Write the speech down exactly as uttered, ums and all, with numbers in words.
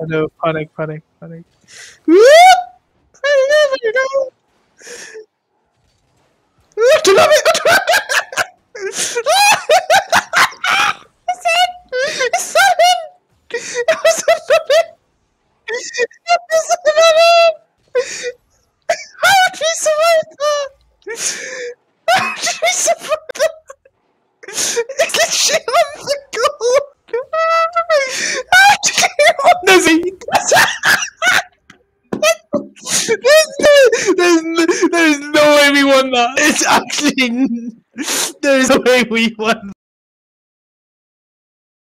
know, panic, panic, panic. Whoop! There you go! To love it! To love it! It's in! It's in! It was a it! It was a How did we survive that? How did we survive that? It's literally on the goal! How did you on the seat? There's no, there's no, there's no way we won that. It's actually, there's no way we won.